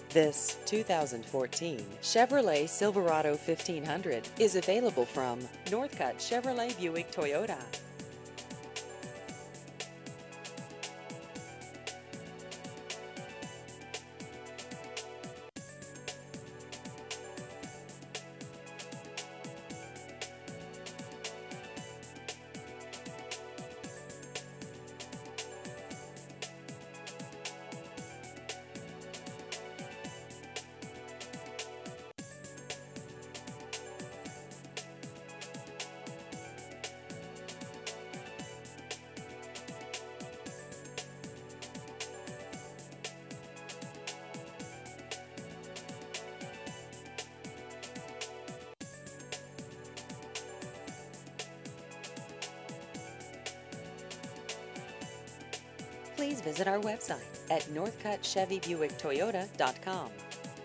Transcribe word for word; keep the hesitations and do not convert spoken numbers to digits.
This two thousand fourteen Chevrolet Silverado fifteen hundred is available from Northcutt Chevrolet Buick Toyota. Please visit our website at northcutt chevy buick toyota dot com.